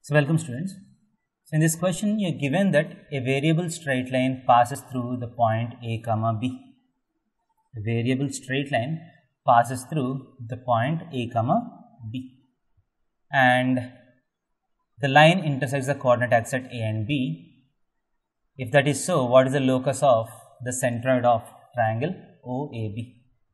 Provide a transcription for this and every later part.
So welcome students. So in this question you are given that a variable straight line passes through the point A comma B. A variable straight line passes through the point A comma B. And the line intersects the coordinate axis at A and B. If that is so, what is the locus of the centroid of triangle OAB?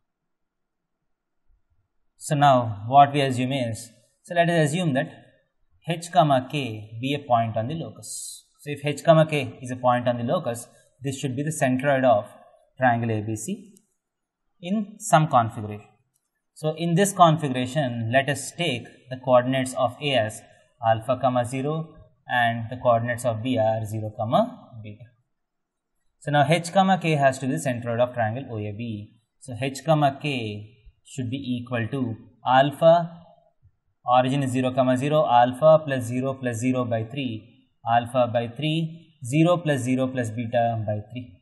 So now what we assume is, so let us assume that h comma k be a point on the locus. So if h comma k is a point on the locus, this should be the centroid of triangle ABC in some configuration. So in this configuration, let us take the coordinates of A as alpha comma 0 and the coordinates of B are 0 comma beta. So now h comma k has to be the centroid of triangle OAB. So h comma k should be equal to alpha, origin is 0 comma 0, alpha plus 0 by 3, alpha by 3, 0 plus beta by 3.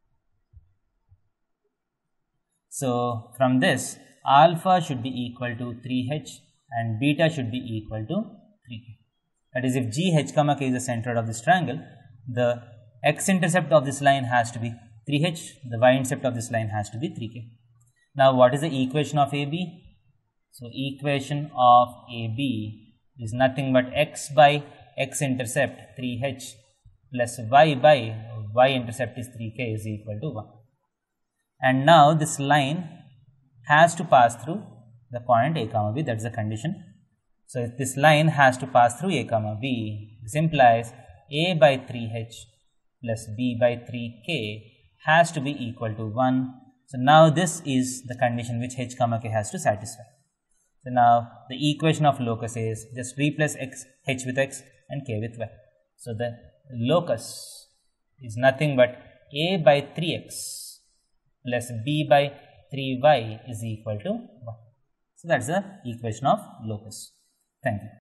So from this, alpha should be equal to 3h and beta should be equal to 3k. That is, if g h comma k is the centroid of this triangle, the x-intercept of this line has to be 3h, the y-intercept of this line has to be 3k. Now what is the equation of AB? So equation of AB is nothing but x by x-intercept 3h plus y by y-intercept is 3k is equal to 1. And now this line has to pass through the point A comma B, that is the condition. So if this line has to pass through A comma B, this implies A by 3h plus B by 3k has to be equal to 1. So now this is the condition which h comma k has to satisfy. So now the equation of locus is just replace x, h with x and k with y. So the locus is nothing but A by 3x plus B by 3y is equal to 1. So that's the equation of locus. Thank you.